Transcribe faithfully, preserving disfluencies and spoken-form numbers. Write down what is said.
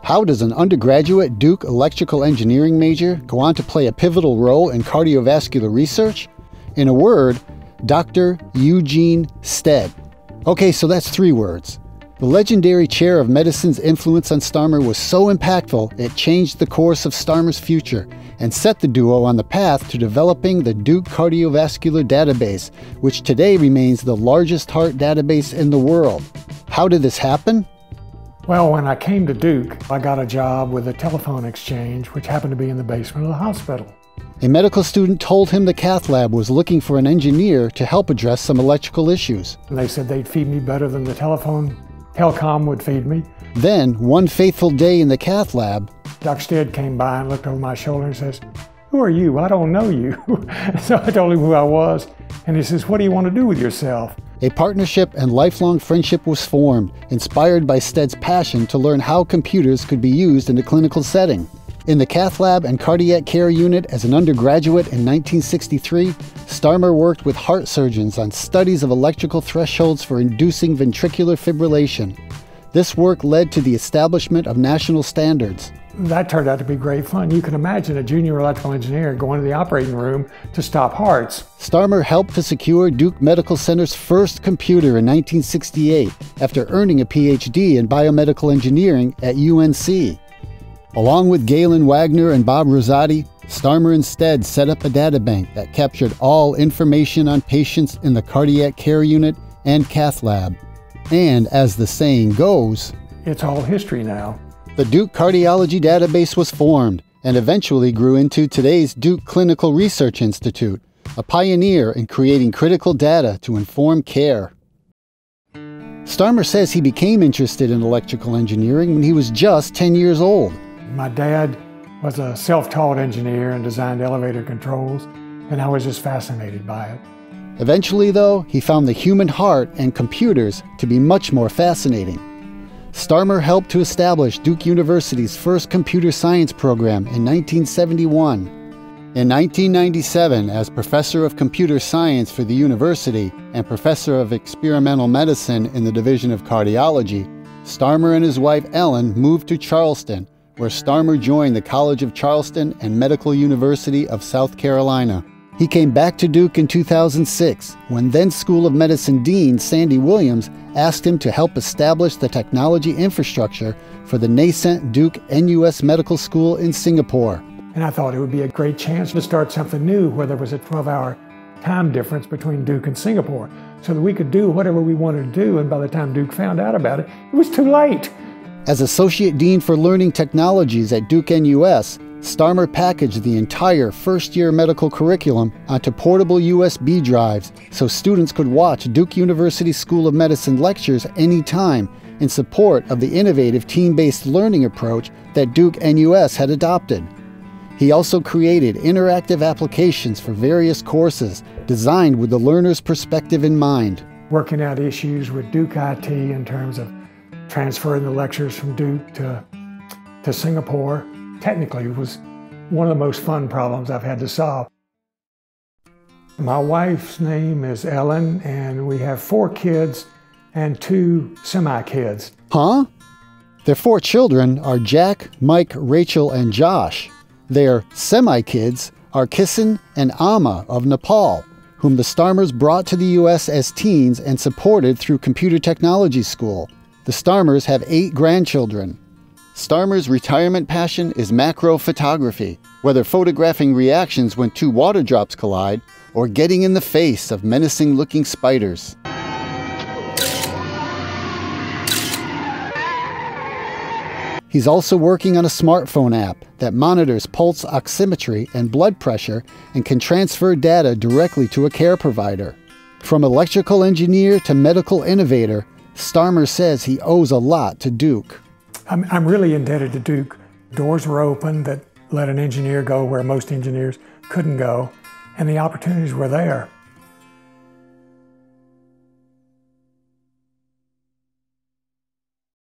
How does an undergraduate Duke electrical engineering major go on to play a pivotal role in cardiovascular research? In a word, Doctor Eugene Stead. Okay, so that's three words. The legendary chair of medicine's influence on Starmer was so impactful, it changed the course of Starmer's future and set the duo on the path to developing the Duke Cardiovascular Database, which today remains the largest heart database in the world. How did this happen? Well, when I came to Duke, I got a job with a telephone exchange, which happened to be in the basement of the hospital. A medical student told him the cath lab was looking for an engineer to help address some electrical issues. And they said they'd feed me better than the telephone, telecom would feed me. Then, one fateful day in the cath lab, Doctor Stead came by and looked over my shoulder and says, "Who are you? I don't know you." So I told him who I was, and he says, "What do you want to do with yourself?" A partnership and lifelong friendship was formed, inspired by Stead's passion to learn how computers could be used in a clinical setting. In the cath lab and cardiac care unit as an undergraduate in nineteen sixty-three, Starmer worked with heart surgeons on studies of electrical thresholds for inducing ventricular fibrillation. This work led to the establishment of national standards. That turned out to be great fun. You can imagine a junior electrical engineer going to the operating room to stop hearts. Starmer helped to secure Duke Medical Center's first computer in nineteen sixty-eight after earning a P H D in biomedical engineering at U N C. Along with Galen Wagner and Bob Rosati, Starmer and Stead set up a databank that captured all information on patients in the cardiac care unit and cath lab. And as the saying goes, it's all history now. The Duke Cardiology Database was formed and eventually grew into today's Duke Clinical Research Institute, a pioneer in creating critical data to inform care. Starmer says he became interested in electrical engineering when he was just ten years old. My dad was a self-taught engineer and designed elevator controls, and I was just fascinated by it. Eventually, though, he found the human heart and computers to be much more fascinating. Starmer helped to establish Duke University's first computer science program in nineteen seventy-one. In nineteen ninety-seven, as professor of computer science for the university and professor of experimental medicine in the Division of Cardiology, Starmer and his wife Ellen moved to Charleston, where Starmer joined the College of Charleston and Medical University of South Carolina. He came back to Duke in two thousand six, when then School of Medicine Dean Sandy Williams asked him to help establish the technology infrastructure for the nascent Duke N U S Medical School in Singapore. And I thought it would be a great chance to start something new where there was a twelve hour time difference between Duke and Singapore, so that we could do whatever we wanted to do, and by the time Duke found out about it, it was too late. As Associate Dean for Learning Technologies at Duke N U S, Starmer packaged the entire first-year medical curriculum onto portable U S B drives so students could watch Duke University School of Medicine lectures anytime in support of the innovative team-based learning approach that Duke N U S had adopted. He also created interactive applications for various courses designed with the learner's perspective in mind. Working out issues with Duke I T in terms of transferring the lectures from Duke to, to Singapore technically was one of the most fun problems I've had to solve. My wife's name is Ellen, and we have four kids and two semi-kids. Huh? Their four children are Jack, Mike, Rachel, and Josh. Their semi-kids are Kissan and Amma of Nepal, whom the Starmers brought to the U S as teens and supported through computer technology school. The Starmers have eight grandchildren. Starmer's retirement passion is macro photography, whether photographing reactions when two water drops collide or getting in the face of menacing-looking spiders. He's also working on a smartphone app that monitors pulse oximetry and blood pressure and can transfer data directly to a care provider. From electrical engineer to medical innovator, Starmer says he owes a lot to Duke. I'm, I'm really indebted to Duke. Doors were open that let an engineer go where most engineers couldn't go, and the opportunities were there.